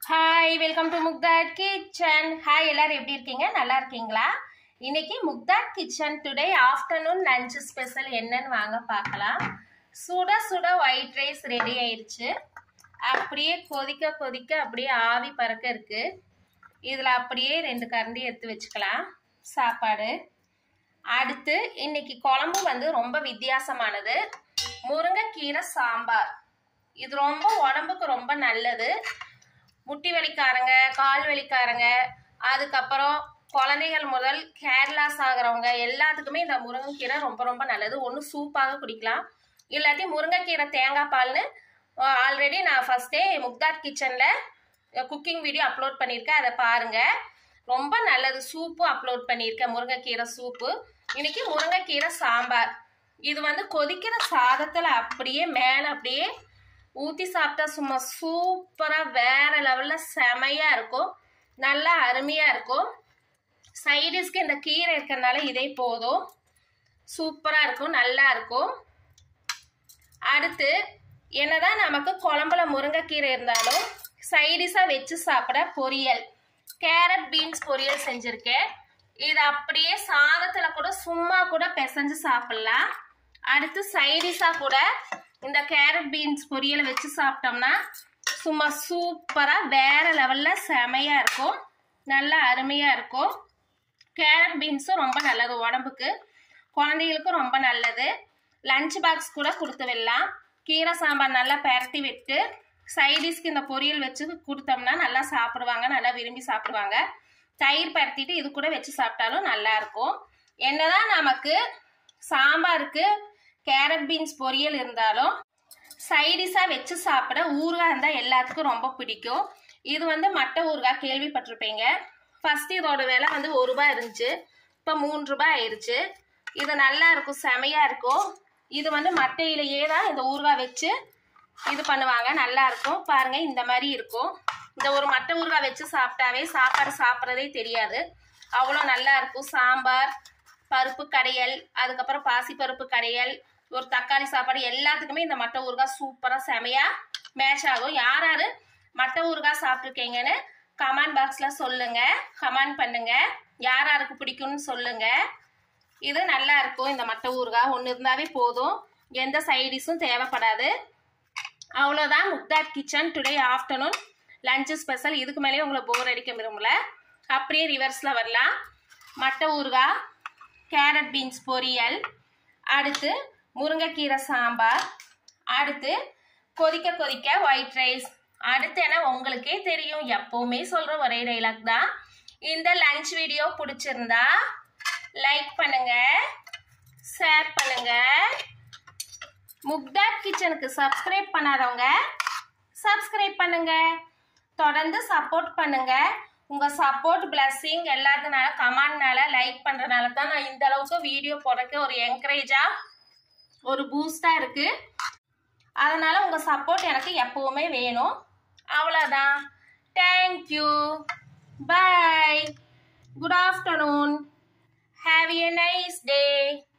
Hi, welcome to Mukthat kitchen. Hi, எல்லாரும் எப்படி இருக்கீங்க? நல்லா இருக்கீங்களா? இன்னைக்கு Mukthat kitchen today afternoon lunch special என்னன்னு வாங்க பார்க்கலாம். சுட சுட ஒயிட் ரைஸ் ரெடி ஆயிடுச்சு. அப்படியே கொதிக்க கொதிக்க அப்படியே ஆவி பறக்க இருக்கு. இதில் அப்படியே 2 கரண்டி எடுத்து வச்சுக்கலாம் சாப்பாடு. அடுத்து இன்னைக்கு குழம்பு வந்து ரொம்ப வித்தியாசமானது. முருங்கைக்கீரை சாம்பார். இது ரொம்ப உடம்புக்கு ரொம்ப நல்லது. முட்டி வலிக்காரங்க, கால் வலிக்காரங்க, அதுக்கப்புறம் குழந்தைகள் முதல் கேர்லாஸ் ஆகிறவங்க எல்லாத்துக்குமே இந்த முருங்கைக்கீரை ரொம்ப ரொம்ப நல்லது. ஒன்று சூப்பாக குடிக்கலாம், இல்லாட்டி முருங்கைக்கீரை தேங்காய் பால்னு ஆல்ரெடி நான் ஃபர்ஸ்டே முக்தாட் கிச்சனில் குக்கிங் வீடியோ அப்லோட் பண்ணியிருக்கேன், அதை பாருங்கள். ரொம்ப நல்லது. சூப்பு அப்லோட் பண்ணியிருக்கேன், முருங்கைக்கீரை சூப்பு. இன்னைக்கு முருங்கைக்கீரை சாம்பார். இது வந்து கொதிக்கிற சாதத்தில் அப்படியே மேலே அப்படியே ஊற்றி சாப்பிட்டா சும்மா சூப்பராக வேற லெவலில் செமையாக இருக்கும், நல்லா அருமையாக இருக்கும். சைடிஷ்க்கு இந்த கீரை இருக்கிறதுனால இதே போதும், சூப்பராக இருக்கும், நல்லா இருக்கும். அடுத்து என்னதான் நமக்கு குழம்புல முருங்கைக்கீரை இருந்தாலும் சைடிஷாக வச்சு சாப்பிட பொரியல், கேரட் பீன்ஸ் பொரியல் செஞ்சுருக்கேன். இது அப்படியே சாதத்தில் கூட சும்மா கூட பிசைஞ்சு சாப்பிட்லாம். அடுத்து சைடிஷாக கூட இந்த கேரட் பீன்ஸ் பொரியலை வச்சு சாப்பிட்டோம்னா சும்மா சூப்பராக வேற லெவலில் செமையாக இருக்கும், நல்லா அருமையாக இருக்கும். கேரட் பீன்ஸும் ரொம்ப நல்லது உடம்புக்கு, குழந்தைகளுக்கும் ரொம்ப நல்லது. லஞ்ச் பாக்ஸ் கூட கொடுத்து விடலாம். கீரை சாம்பார் நல்லா பரட்டி விட்டு சைடிஷ்க்கு இந்த பொரியல் வச்சு கொடுத்தோம்னா நல்லா சாப்பிடுவாங்க, நல்லா விரும்பி சாப்பிடுவாங்க. தயிர் பரட்டிட்டு இது கூட வச்சு சாப்பிட்டாலும் நல்லா இருக்கும். என்னதான் நமக்கு சாம்பாருக்கு கேரட் பீன்ஸ் பொரியல் இருந்தாலும் சைடிஷாக வச்சு சாப்பிட ஊறுகாய் இருந்தால் எல்லாத்துக்கும் ரொம்ப பிடிக்கும். இது வந்து மட்டை ஊறுகாய், கேள்விப்பட்டிருப்பீங்க. ஃபர்ஸ்ட் இதோட விலை வந்து ₹1 இருந்துச்சு, இப்போ ₹3 ஆயிடுச்சு. இது நல்லா இருக்கும், செமையாக இருக்கும். இது வந்து மட்டையிலேயே தான் இந்த ஊறுகாய் வச்சு இது பண்ணுவாங்க, நல்லா இருக்கும். பாருங்க, இந்த மாதிரி இருக்கும். இந்த ஒரு மட்டை ஊறுகாய் வச்சு சாப்பிட்டாவே சாப்பாடு சாப்பிட்றதே தெரியாது, அவ்வளோ நல்லா இருக்கும். சாம்பார், பருப்பு கடையல், அதுக்கப்புறம் பாசி பருப்பு கடையல், ஒரு தக்காளி சாப்பாடு, எல்லாத்துக்குமே இந்த மட்டை ஊறுகாய் சூப்பராக செமையாக மேட்ச் ஆகும். யார் யார் மட்டை ஊறுகாய் சாப்பிட்ருக்கீங்கன்னு கமெண்ட் பாக்ஸில் சொல்லுங்கள், கமெண்ட் பண்ணுங்கள். யார் யாருக்கு பிடிக்கும்னு சொல்லுங்கள். இது நல்லா இருக்கும். இந்த மட்டை ஊறுகாய் ஒன்று இருந்தாவே போதும், எந்த சைடிஷும் தேவைப்படாது. அவ்வளோதான் Mukthat kitchen today afternoon lunch special. இதுக்கு மேலேயே உங்களை போர் அடிக்க விரும்பல. அப்படியே ரிவர்ஸில் வரலாம். மட்டை ஊறுகாய், கேரட் பீன்ஸ் பொரியல், அடுத்து முருங்கைக்கீரை சாம்பார், அடுத்து கொதிக்க கொதிக்க ஒயிட் ரைஸ். அடுத்து என்ன உங்களுக்கே தெரியும், எப்பவுமே சொல்ற ஒரே டைலாக் தான். இந்த லஞ்ச் வீடியோ பிடிச்சிருந்தா லைக் பண்ணுங்க, ஷேர் பண்ணுங்க. முக்தாட் கிச்சனுக்கு சப்ஸ்கிரைப் பண்ணாதவங்க சப்ஸ்கிரைப் பண்ணுங்க, தொடர்ந்து சப்போர்ட் பண்ணுங்க. உங்க சப்போர்ட், பிளஸ்ஸிங் எல்லாத்தினால, கமெண்ட்னால, லைக் பண்றதுனால தான் நான் இந்த அளவுக்கு வீடியோ போடுறதுக்கு ஒரு என்கரேஜா, ஒரு பூஸ்டா இருக்கு. அதனால உங்க சப்போர்ட் எனக்கு எப்பவுமே வேணும். அவ்வளோதான். Thank you, bye, good afternoon, have a nice day.